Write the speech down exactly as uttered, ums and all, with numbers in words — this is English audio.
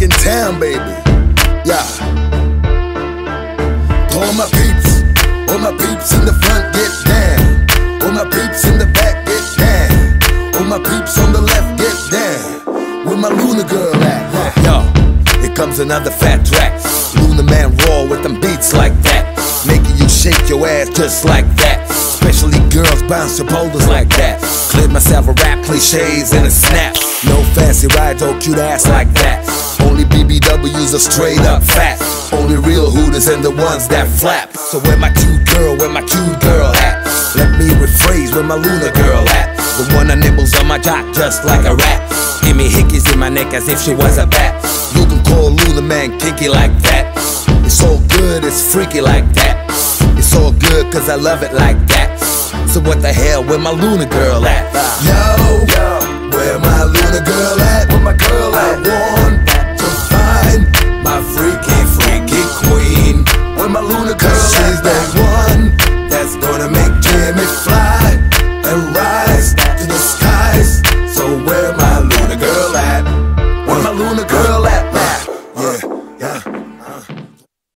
in town, baby. Yeah. All my peeps, all my peeps in the front, get down. All my peeps in the back, get down. All my peeps on the left, get down. Where my Luna girl at? Yo, here comes another fat track. Luna Man raw with them beats like that, making you shake your ass just like that. Especially girls bounce your boulders like that. Clear myself a rap, cliches and a snap. No fancy rides, oh cute ass like that. Only B B Ws are straight up fat. Only real hooters and the ones that flap. So where my cute girl, where my cute girl at? Let me rephrase, where my Luna girl at? The one that nibbles on my jock just like a rat. Give me hickeys in my neck as if she was a bat. You can call Luna Man kinky like that. It's so good, it's freaky like that. It's all good cause I love it like that. So what the hell, where my Luna girl at? Yo, yo, where my Luna girl at? Where my girl at? I want